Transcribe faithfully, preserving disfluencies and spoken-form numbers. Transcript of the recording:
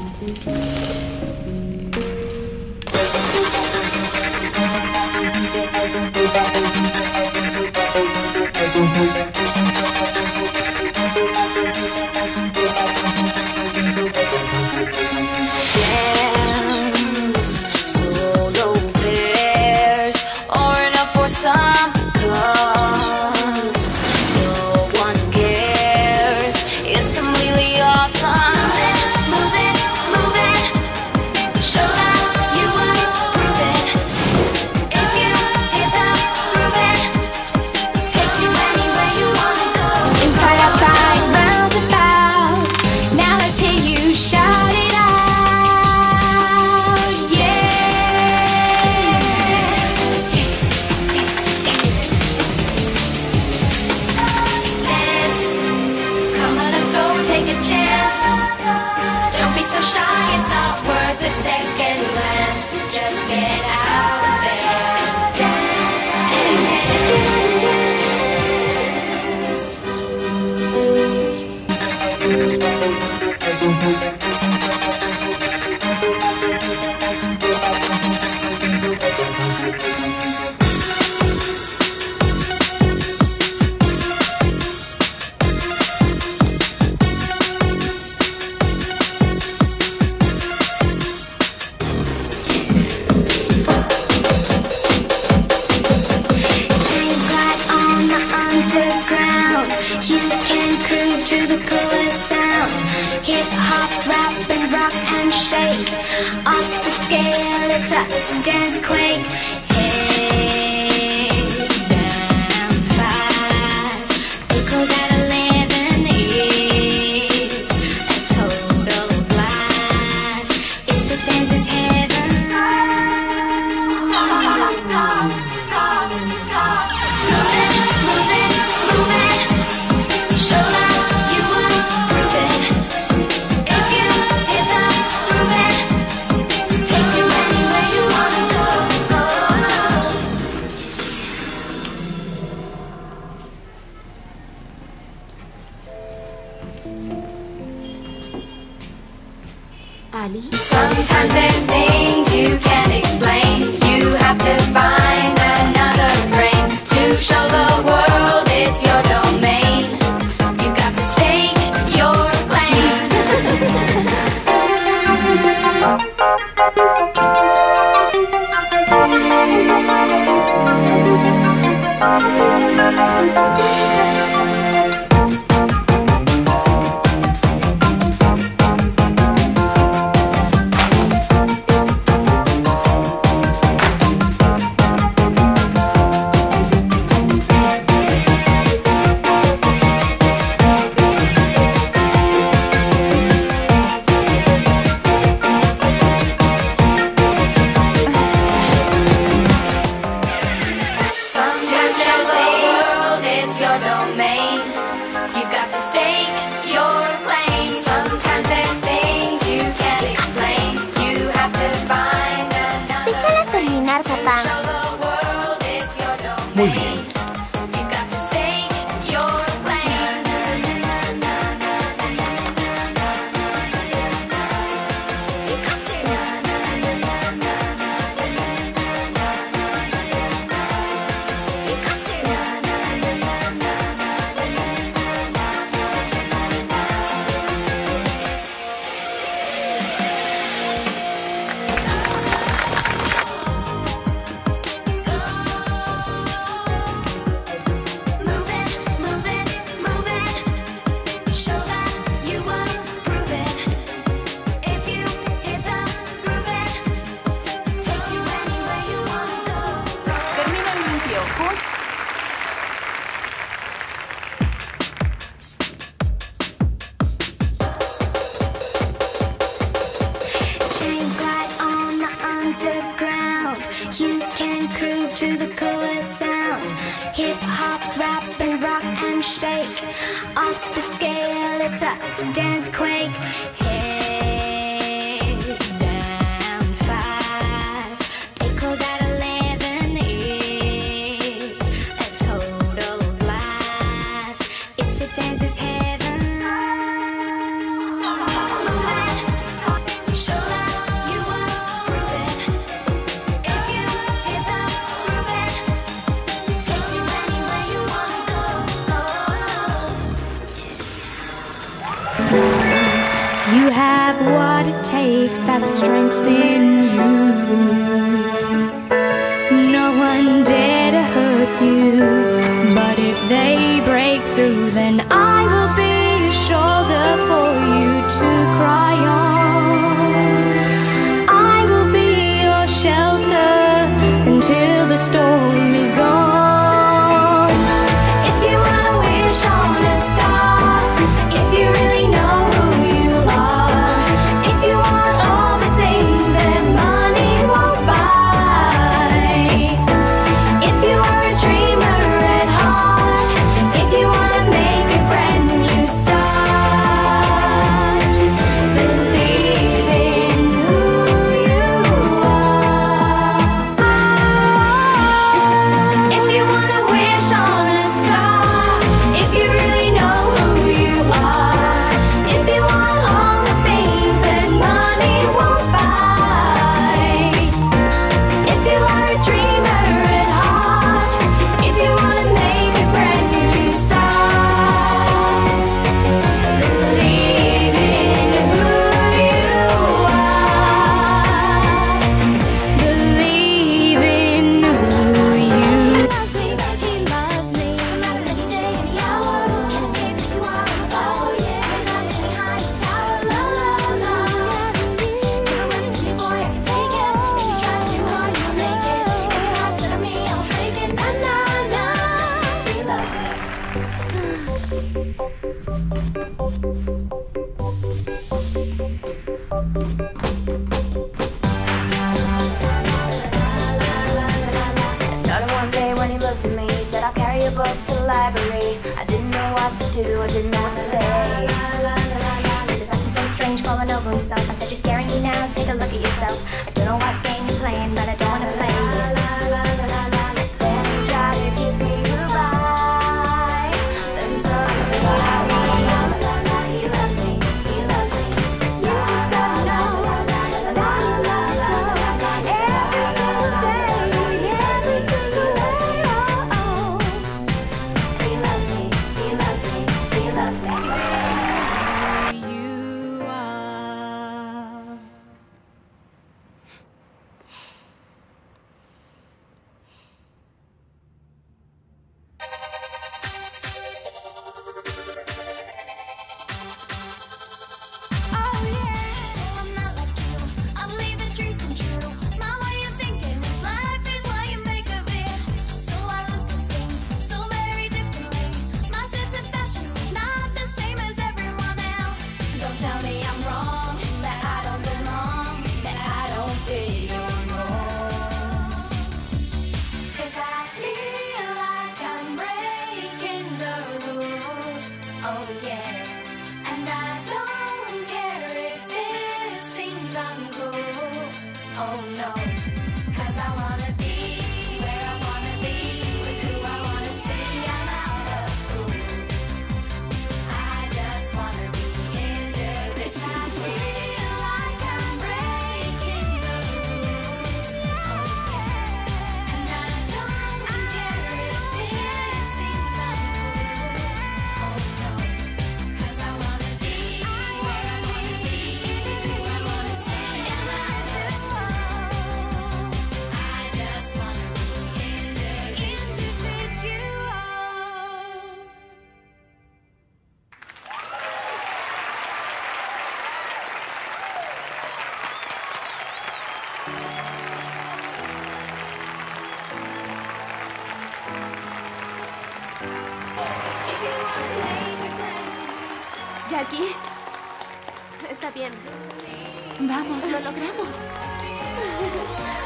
Sometimes there's things you can't explain. You have to find another frame to show the world it's your domain. You've got to stake your claim. Muy bien. You have what it takes, that strength in you. No one dare to hurt you, but if they break through, then I will be a shoulder for you to cry on. I will be your shelter until the storm is gone. If you wanna wish on a star, if you really know who you are, if you want all the things that money won't buy, if you are a dreamer at heart, if you wanna make a brand new start, believe in who you are. If you wanna wish on a star, if you really know who you are, if you want all the things that money won't buy, if you are a dreamer at heart, if you wanna make a brand new start, believe in who you are. Believe in who you are. He loves me, he loves me. No matter any day, any hour, can't escape that you are. Oh yeah, hiding behind his tower. La la la. Never went into me, boy, I can take it. If you try too hard, you'll make it. If your heart's set on me, I will break it. Na na na. He loves me. It started one day when he looked at me. He said, I'll carry your books to the library. I didn't know what to do, I didn't know what to say. He was acting so strange, falling over himself. I said, you're scaring me now, take a look at yourself. I don't know what game you're playing, but I don't want to play it. Then he tried to kiss me goodbye. Then suddenly he loves me, he loves me. You just gotta know that he loves you. Every single day, every single day, oh, oh. He loves me, he loves me, he loves me. You are. Oh yeah. So I'm not like you. I believe that dreams come true. My way of thinking is life is what you make of it. So I look at things so very differently. My sense of fashion is not the same as everyone else. Don't tell me I'm wrong, that I don't belong, that I don't fit your mold. 'Cause I feel like I'm breaking the rules. Oh yeah. And I don't care if it seems uncool. Oh no. 'Cause I wanna be where I wanna be, with who I wanna see. I'm out of school. I just wanna be into this. I feel like I'm breaking the rules. Oh yeah. And I don't care if it seems uncool. Oh no. 'Cause I wanna be where I wanna be, with who I wanna see. And I just I just wanna be individual. If you wanna make a brand new start. Jackie, está bien. Vamos, lo logramos.